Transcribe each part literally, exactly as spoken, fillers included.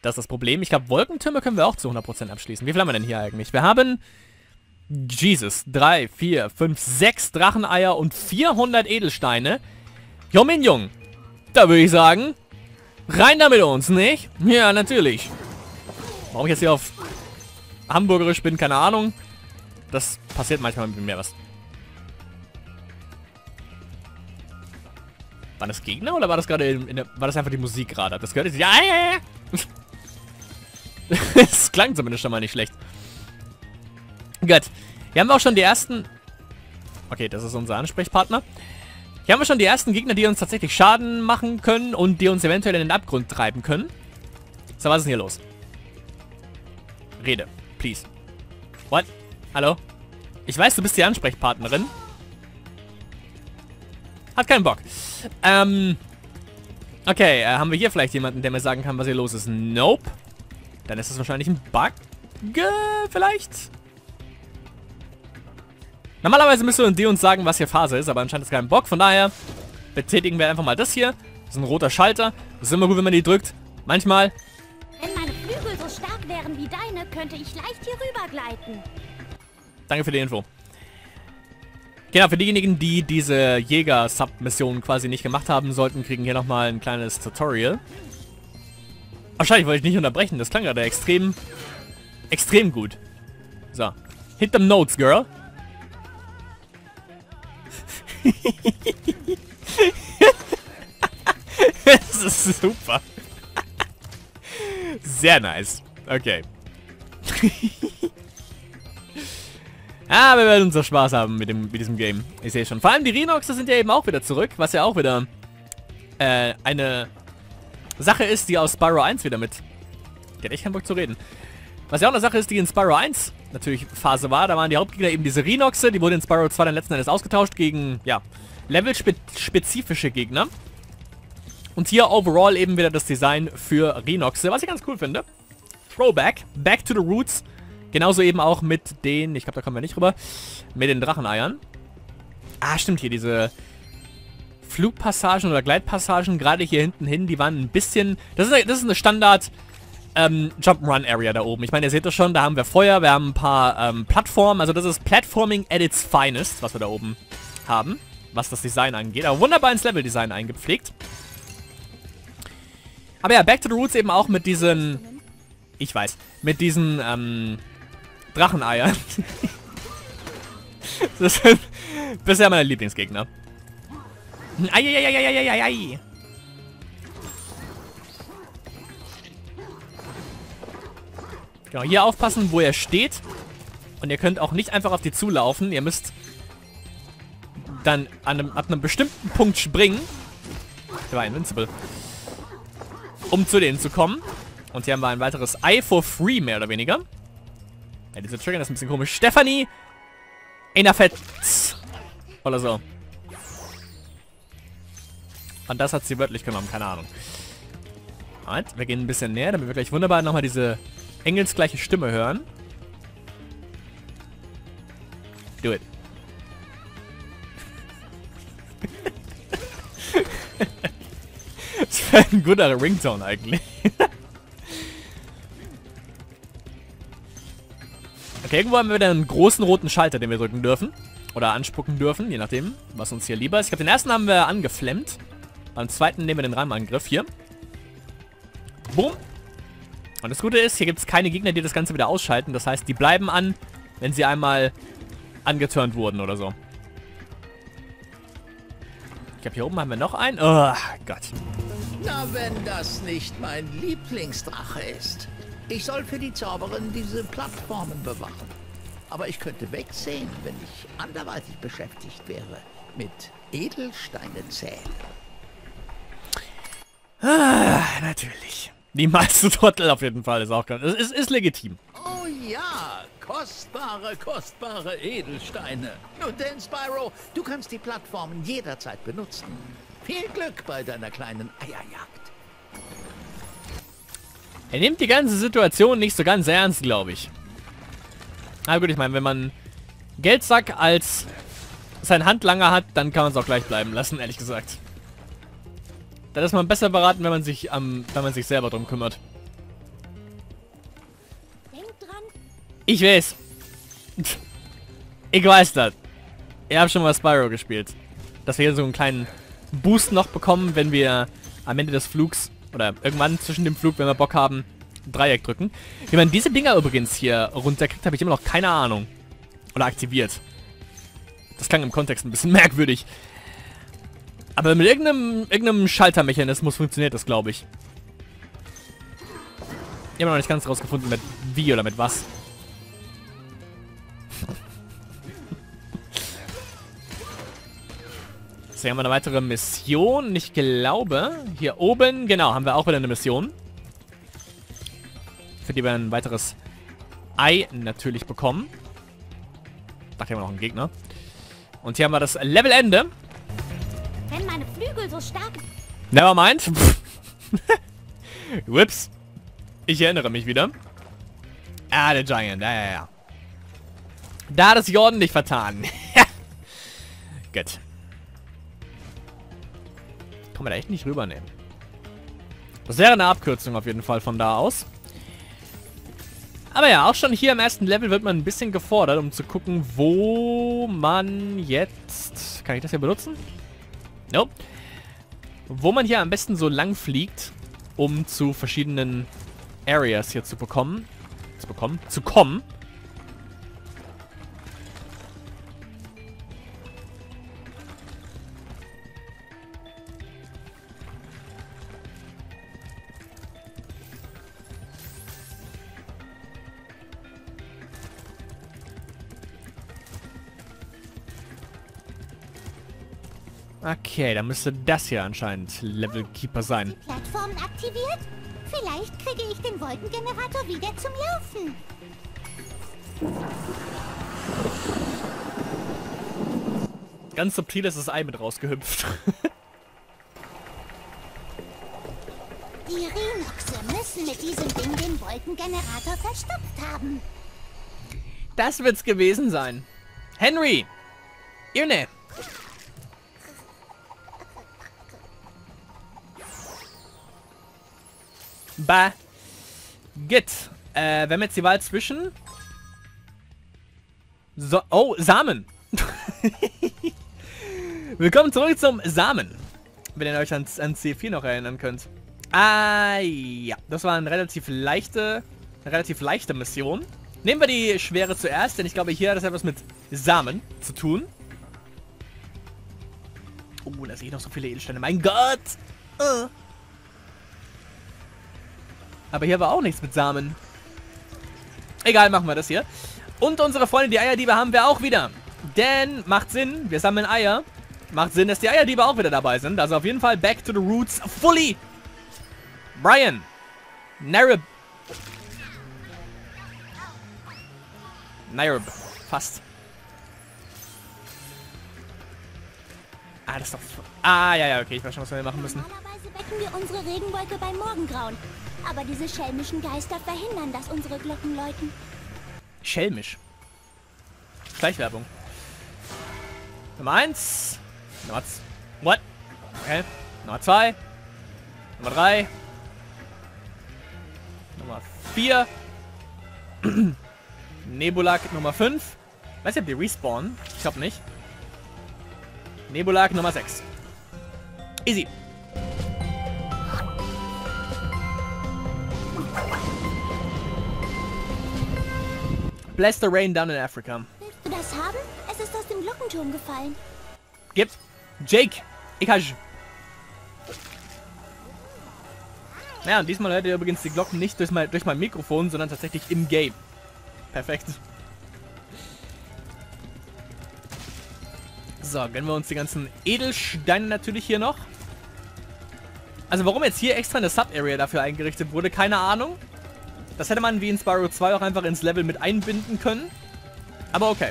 Das ist das Problem. Ich glaube, Wolkentürme können wir auch zu hundert Prozent abschließen. Wie viel haben wir denn hier eigentlich? Wir haben... Jesus. drei, vier, fünf, sechs Dracheneier und vierhundert Edelsteine. Jo, mein Jung. Da würde ich sagen... Rein da mit uns, nicht? Ja, natürlich. Warum ich jetzt hier auf Hamburgerisch bin, keine Ahnung. Das passiert manchmal mit mir was. War das Gegner oder war das gerade in, in der, war das einfach die Musik gerade? Das gehört jetzt. Ja, ja, ja. Es klang zumindest schon mal nicht schlecht. Gut. Hier haben wir auch schon die ersten... Okay, das ist unser Ansprechpartner. Hier haben wir schon die ersten Gegner, die uns tatsächlich Schaden machen können und die uns eventuell in den Abgrund treiben können. So, was ist denn hier los? Rede, please. What? Hallo? Ich weiß, du bist die Ansprechpartnerin. Hat keinen Bock. Ähm... Okay, äh, haben wir hier vielleicht jemanden, der mir sagen kann, was hier los ist? Nope. Dann ist es wahrscheinlich ein Bug. Vielleicht? Normalerweise müsste die uns sagen, was hier Phase ist, aber anscheinend ist kein Bock. Von daher betätigen wir einfach mal das hier. Das ist ein roter Schalter. Das ist immer gut, wenn man die drückt. Manchmal. Wenn meine Flügel so stark wären wie deine, könnte ich leicht hier rüber gleiten. Danke für die Info. Genau, für diejenigen, die diese Jäger-Sub-Mission quasi nicht gemacht haben sollten, kriegen hier nochmal ein kleines Tutorial. Wahrscheinlich wollte ich nicht unterbrechen. Das klang gerade extrem, extrem gut. So. Hit them notes, girl. Das ist super. Sehr nice. Okay. Ah, wir werden unser Spaß haben mit, dem, mit diesem Game. Ich sehe schon. Vor allem die Rhinoxe sind ja eben auch wieder zurück, was ja auch wieder äh, eine Sache ist, die aus Spyro eins wieder mit... Der hat echt keinen Bock zu reden. Was ja auch eine Sache ist, die in Spyro eins natürlich Phase war. Da waren die Hauptgegner eben diese Rhinoxe. Die wurden in Spyro zwei dann letzten Endes ausgetauscht gegen, ja, levelspezifische Gegner. Und hier overall eben wieder das Design für Rhinoxe, was ich ganz cool finde. Throwback, back to the roots. Genauso eben auch mit den, ich glaube, da kommen wir nicht rüber, mit den Dracheneiern. Ah, stimmt, hier diese Flugpassagen oder Gleitpassagen, gerade hier hinten hin, die waren ein bisschen, das ist eine, das ist eine Standard ähm, Jump'n'Run-Area da oben. Ich meine, ihr seht das schon, da haben wir Feuer, wir haben ein paar ähm, Plattformen, also das ist Platforming at its finest, was wir da oben haben, was das Design angeht. Aber wunderbar ins Level-Design eingepflegt. Aber ja, back to the roots eben auch mit diesen, ich weiß, mit diesen, ähm, Dracheneiern. Das sind bisher meine Lieblingsgegner. Eieieiei. Genau, hier aufpassen, wo er steht. Und ihr könnt auch nicht einfach auf die zulaufen. Ihr müsst dann an einem, ab einem bestimmten Punkt springen. Der war invincible. Um zu denen zu kommen. Und hier haben wir ein weiteres Eye for free, mehr oder weniger. Ja, diese Trigger ist ein bisschen komisch. Stephanie Inafetz. Oder so. Und das hat sie wörtlich genommen, keine Ahnung. Moment, wir gehen ein bisschen näher, damit wir gleich wunderbar nochmal diese engelsgleiche Stimme hören. Do it. Das wäre ein guter Ringtone eigentlich. Okay, irgendwo haben wir wieder einen großen roten Schalter, den wir drücken dürfen. Oder anspucken dürfen, je nachdem, was uns hier lieber ist. Ich glaube, den ersten haben wir angeflammt. Beim zweiten nehmen wir den Rahmenangriff hier. Boom. Und das Gute ist, hier gibt es keine Gegner, die das Ganze wieder ausschalten. Das heißt, die bleiben an, wenn sie einmal angeturnt wurden oder so. Ich glaube, hier oben haben wir noch einen. Oh Gott. Na, wenn das nicht mein Lieblingsdrache ist. Ich soll für die Zauberin diese Plattformen bewachen. Aber ich könnte wegsehen, wenn ich anderweitig beschäftigt wäre. Mit Edelsteine zählen. Ah, natürlich. Niemals zu Trottel auf jeden Fall ist auch ganz... Es ist, ist legitim. Oh ja, kostbare, kostbare Edelsteine. Nun denn, Spyro, du kannst die Plattformen jederzeit benutzen. Viel Glück bei deiner kleinen Eierjagd. Er nimmt die ganze Situation nicht so ganz ernst, glaube ich. Na gut, ich meine, wenn man Geldsack als sein Handlanger hat, dann kann man es auch gleich bleiben lassen, ehrlich gesagt. Dann ist man besser beraten, wenn man sich, ähm, wenn man sich selber drum kümmert. Ich weiß. Ich weiß das. Ihr habt schon mal Spyro gespielt. Dass wir hier so einen kleinen Boost noch bekommen, wenn wir am Ende des Flugs oder irgendwann zwischen dem Flug, wenn wir Bock haben, ein Dreieck drücken. Wie man diese Dinger übrigens hier runterkriegt, habe ich immer noch keine Ahnung. Oder aktiviert. Das klang im Kontext ein bisschen merkwürdig. Aber mit irgendeinem, irgendeinem Schaltermechanismus funktioniert das, glaube ich. Ich habe noch nicht ganz rausgefunden, mit wie oder mit was. So, hier haben wir eine weitere Mission. Ich glaube, hier oben, genau, haben wir auch wieder eine Mission. Für die wir ein weiteres Ei natürlich bekommen. Da haben wir noch einen Gegner. Und hier haben wir das Levelende. Wenn meine Flügel so stark... Nevermind. Whips. Ich erinnere mich wieder. Ah, der Giant. Ja, ja, ja. Da hat es sich ordentlich vertan. Gut. Kann man da echt nicht rübernehmen. Das wäre eine Abkürzung auf jeden Fall von da aus. Aber ja, auch schon hier im ersten Level wird man ein bisschen gefordert, um zu gucken, wo man jetzt... Kann ich das hier benutzen? Nope. Wo man hier am besten so lang fliegt, um zu verschiedenen Areas hier zu bekommen. Zu bekommen? Zu kommen. Okay, dann müsste das hier anscheinend Level Keeper sein. Die Plattformen aktiviert? Vielleicht kriege ich den Wolkengenerator wieder zum Laufen. Ganz subtil ist das Ei mit rausgehüpft. Die Rhinoxe müssen mit diesem Ding den Wolkengenerator verstopft haben. Das wird's gewesen sein. Henry! Irne! Bah. Git. Äh, wir haben jetzt die Wahl zwischen... So, oh, Samen. Willkommen zurück zum Samen. Wenn ihr euch an, an C vier noch erinnern könnt. Ah, ja. Das war eine relativ leichte, eine relativ leichte Mission. Nehmen wir die schwere zuerst, denn ich glaube, hier hat das etwas mit Samen zu tun. Oh, da sehe ich noch so viele Edelsteine. Mein Gott! Uh. Aber hier war auch nichts mit Samen. Egal, machen wir das hier. Und unsere Freunde, die Eierdiebe, haben wir auch wieder. Denn, macht Sinn, wir sammeln Eier. Macht Sinn, dass die Eierdiebe auch wieder dabei sind. Also auf jeden Fall back to the roots fully. Brian. Narib. Narib. Fast. Ah, das ist doch... Ah, ja, ja, okay. Ich weiß schon, was wir machen müssen. Normalerweise wecken wir unsere Regenwolke beim Morgengrauen. Aber diese schelmischen Geister verhindern, dass unsere Glocken läuten. Schelmisch. Schleichwerbung. Nummer eins. Nummer zwei. What? Okay. Nummer zwei. Nummer drei. Nummer vier. Nebulak Nummer fünf. Weiß nicht, ob die respawnen. Ich glaube nicht. Nebulak Nummer sechs. Easy. Bless the rain down in Africa. Willst du das haben? Es ist aus dem Glockenturm gefallen. Gib. Jake. Ich habe. Ja, und diesmal hört ihr übrigens die Glocken nicht durch mein, durch mein Mikrofon, sondern tatsächlich im Game. Perfekt. So, gönnen wir uns die ganzen Edelsteine natürlich hier noch. Also warum jetzt hier extra eine Sub-Area dafür eingerichtet wurde, keine Ahnung. Das hätte man wie in Spyro zwei auch einfach ins Level mit einbinden können. Aber okay.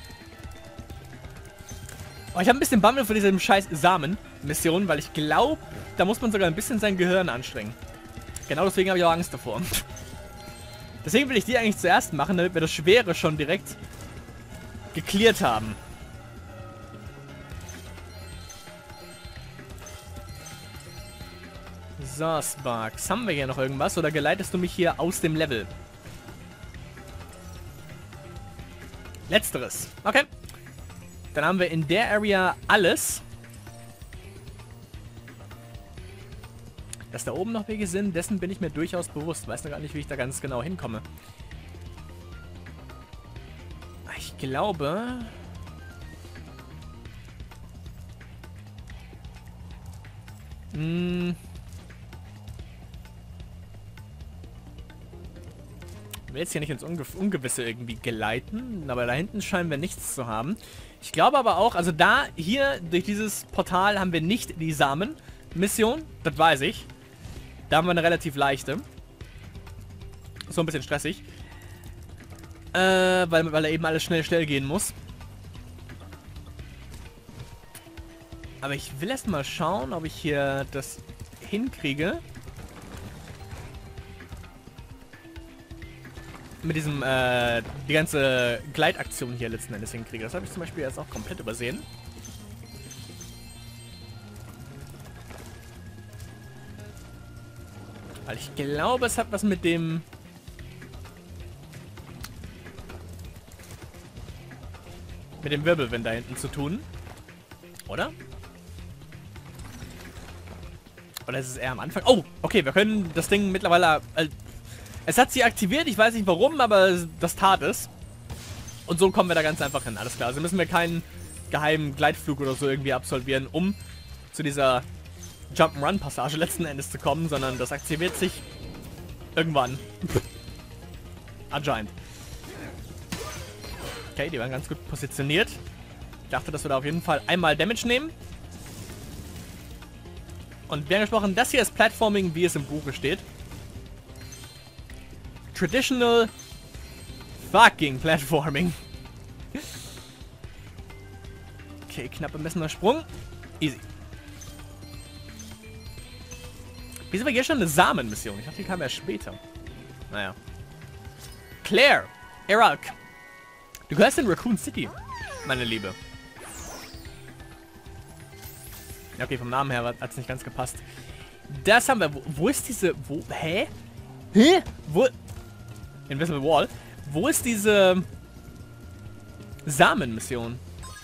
Oh, ich habe ein bisschen Bammel von diesem scheiß Samen-Mission, weil ich glaube, da muss man sogar ein bisschen sein Gehirn anstrengen. Genau deswegen habe ich auch Angst davor. Deswegen will ich die eigentlich zuerst machen, damit wir das Schwere schon direkt geklärt haben. So, Sparks. Haben wir hier noch irgendwas oder geleitest du mich hier aus dem Level? Letzteres. Okay. Dann haben wir in der Area alles. Dass da oben noch Wege sind, dessen bin ich mir durchaus bewusst. Weiß noch gar nicht, wie ich da ganz genau hinkomme. Ich glaube... Hm... Ich will jetzt hier nicht ins Unge Ungewisse irgendwie geleiten, aber da hinten scheinen wir nichts zu haben. Ich glaube aber auch, also da, hier, durch dieses Portal haben wir nicht die Samen-Mission, das weiß ich. Da haben wir eine relativ leichte. So ein bisschen stressig. Äh, weil, weil da eben alles schnell, schnell gehen muss. Aber ich will erst mal schauen, ob ich hier das hinkriege. Mit diesem, äh, die ganze Gleitaktion hier letzten Endes hinkriege. Das habe ich zum Beispiel jetzt auch komplett übersehen. Weil ich glaube, es hat was mit dem... mit dem Wirbelwind da hinten zu tun. Oder? Oder ist es eher am Anfang? Oh, okay, wir können das Ding mittlerweile... Äh, es hat sie aktiviert, ich weiß nicht warum, aber das tat es. Und so kommen wir da ganz einfach hin, alles klar. Also müssen wir keinen geheimen Gleitflug oder so irgendwie absolvieren, um zu dieser Jump'n'Run-Passage letzten Endes zu kommen, sondern das aktiviert sich irgendwann. Anscheinend. Okay, die waren ganz gut positioniert. Ich dachte, dass wir da auf jeden Fall einmal Damage nehmen. Und wie angesprochen, das hier ist Platforming, wie es im Buche steht. Traditional fucking Platforming. Okay, knapp bemessener Sprung. Easy. Wieso war hier schon eine Samenmission? Ich dachte, die kam erst später. Naja. Claire. Erak. Du gehörst in Raccoon City, meine Liebe. Ja, okay, vom Namen her hat es nicht ganz gepasst. Das haben wir. Wo, wo ist diese... Wo... Hä? Hä? Wo... Invisible Wall. Wo ist diese... Samenmission?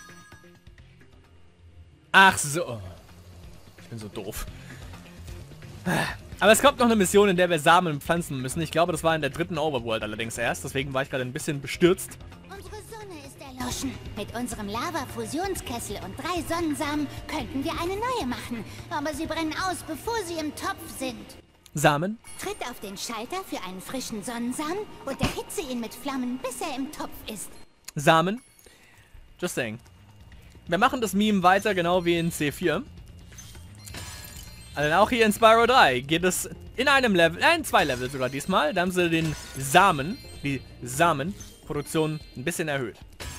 Ach so. Ich bin so doof. Aber es kommt noch eine Mission, in der wir Samen pflanzen müssen. Ich glaube, das war in der dritten Overworld allerdings erst. Deswegen war ich gerade ein bisschen bestürzt. Unsere Sonne ist erloschen. Mit unserem Lava-Fusionskessel und drei Sonnensamen könnten wir eine neue machen. Aber sie brennen aus, bevor sie im Topf sind. Samen? Tritt auf den Schalter für einen frischen Sonnensamen und erhitze ihn mit Flammen, bis er im Topf ist. Samen? Just saying. Wir machen das Meme weiter, genau wie in C vier. Also auch hier in Spyro drei geht es in einem Level, äh, in zwei Level sogar diesmal. Da haben sie den Samen, die Samenproduktion ein bisschen erhöht.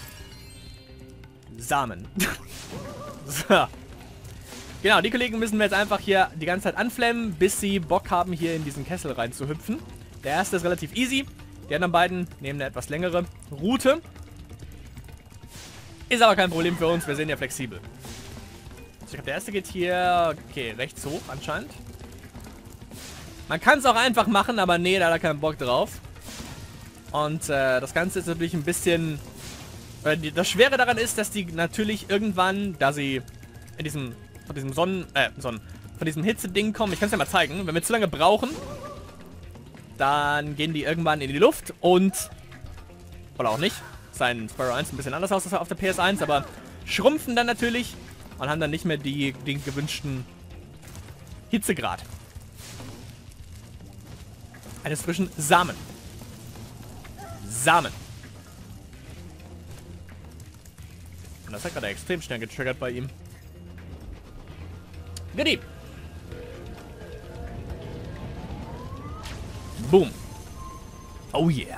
Samen. So. Genau, die Kollegen müssen wir jetzt einfach hier die ganze Zeit anflammen, bis sie Bock haben, hier in diesen Kessel rein zu hüpfen. Der erste ist relativ easy. Die anderen beiden nehmen eine etwas längere Route. Ist aber kein Problem für uns, wir sind ja flexibel. Ich glaube, der erste geht hier, okay, rechts hoch anscheinend. Man kann es auch einfach machen, aber nee, da hat er keinen Bock drauf. Und äh, das Ganze ist natürlich ein bisschen... Äh, die, das Schwere daran ist, dass die natürlich irgendwann, da sie in diesem, von diesem Sonnen... Äh, Sonnen... Von diesem Hitze-Ding kommen, ich kann es ja mal zeigen. Wenn wir zu lange brauchen, dann gehen die irgendwann in die Luft und... Oder auch nicht. Sein Spyro eins ein bisschen anders aus als auf der P S eins, aber schrumpfen dann natürlich und haben dann nicht mehr die, den gewünschten Hitzegrad. Eines frischen Samen. Samen. Und das hat gerade extrem schnell getriggert bei ihm. Goodie. Boom. Oh yeah.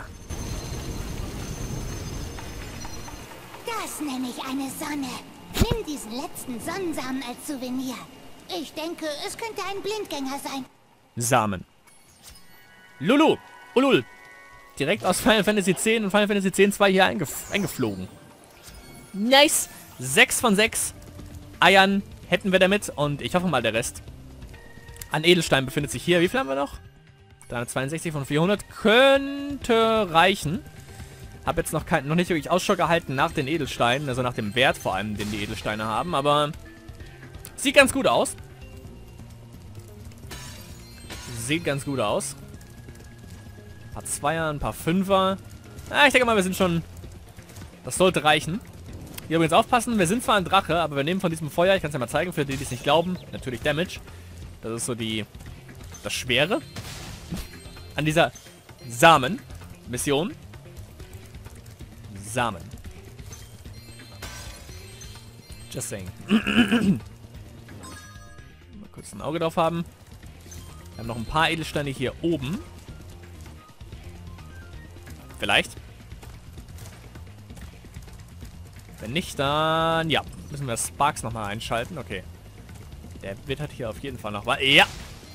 Das nenne ich eine Sonne. Nimm diesen letzten Sonnensamen als Souvenir. Ich denke, es könnte ein Blindgänger sein. Samen. Lulu. Ulul. Direkt aus Final Fantasy X und Final Fantasy X zwei hier eingef eingeflogen. Nice. sechs von sechs Eiern hätten wir damit. Und ich hoffe mal, der Rest an Edelstein befindet sich hier. Wie viel haben wir noch? dreihundertzweiundsechzig von vierhundert. Könnte reichen. Habe jetzt noch, kein, noch nicht wirklich Ausschau gehalten nach den Edelsteinen, also nach dem Wert vor allem, den die Edelsteine haben, aber sieht ganz gut aus. Sieht ganz gut aus. Ein paar Zweier, ein paar Fünfer. Ah, ich denke mal, wir sind schon... Das sollte reichen. Hier übrigens aufpassen, wir sind zwar ein Drache, aber wir nehmen von diesem Feuer, ich kann es ja mal zeigen, für die, die es nicht glauben, natürlich Damage. Das ist so die... das Schwere an dieser Samen-Mission. Samen. Just saying. Mal kurz ein Auge drauf haben. Wir haben noch ein paar Edelsteine hier oben. Vielleicht. Wenn nicht, dann... Ja, müssen wir Sparks nochmal einschalten. Okay. Der wittert hier auf jeden Fall noch was. Ja!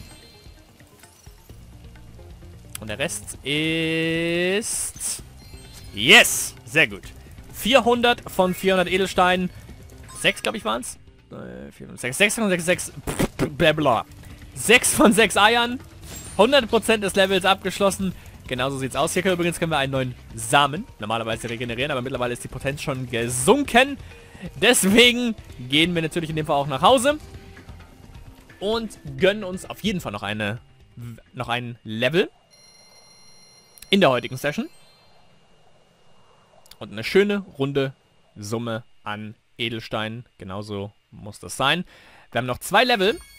Und der Rest ist... Yes! Sehr gut. vierhundert von vierhundert Edelsteinen. sechs, glaube ich, waren es. sechs, sechs von sechs, sechs. Blablabla. sechs von sechs Eiern. hundert Prozent des Levels abgeschlossen. Genauso sieht's aus. Hier können, übrigens können wir einen neuen Samen normalerweise regenerieren, aber mittlerweile ist die Potenz schon gesunken. Deswegen gehen wir natürlich in dem Fall auch nach Hause. Und gönnen uns auf jeden Fall noch eine noch ein Level. In der heutigen Session. Und eine schöne, runde Summe an Edelsteinen. Genauso muss das sein. Wir haben noch zwei Level.